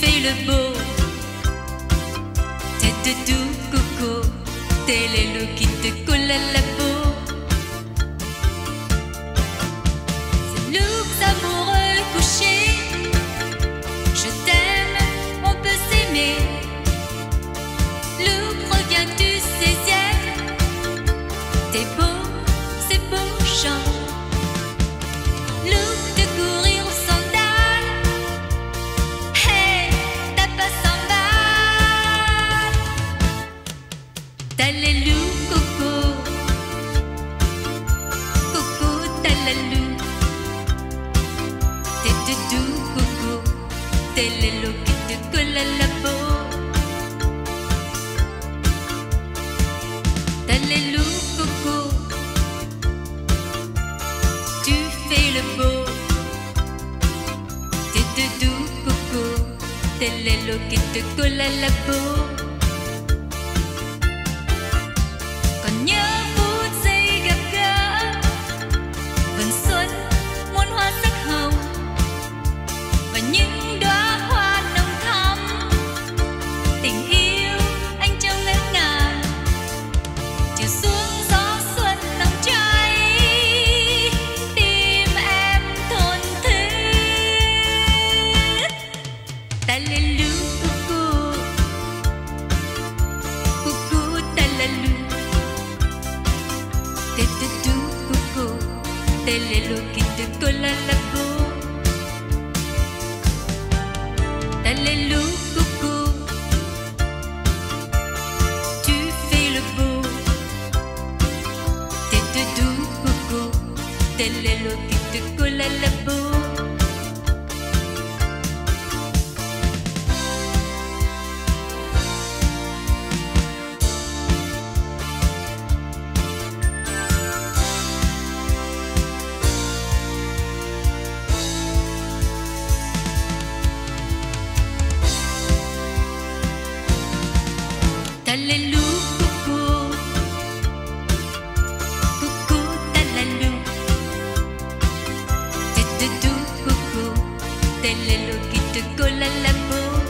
fais le beau. Tête de doux coco, tel est l'eau qui te colle à la peau. C'est loups amoureux couchés. Je t'aime, on peut s'aimer. Loup, reviens du 16e. T'es beau, c'est beau chant. Loup de courir aux sandales. Hey, t'as pas 100 balles. T'as les loups coco. Coco, t'as la loup. T'es de doux coco, t'es les loups qui te colle à la peau. T'as les loups coco. Tu fais le beau. T'es de doux coco, t'es les loups qui te colle à la peau. Còn nhớ phút giây gặp gỡ, vườn xuân muôn hoa sắc hồng và những đóa hoa nồng thắm. Tình yêu anh trao ngỡ ngàng, chiều xuống gió xuân nồng cháy, tim em thổn thức. Ta lên lũ cuckoo, cuckoo ta là lũ. Tête de doux coco, tel est l'eau qui te colle à la peau. T'as les loups coco, tu fais le beau. Tête de doux coco, tel est l'eau qui te colle à la peau. T'as les loups coco, coco t'as la loup. Tête de doux coco, tel est l'eau qui te colle à la peau.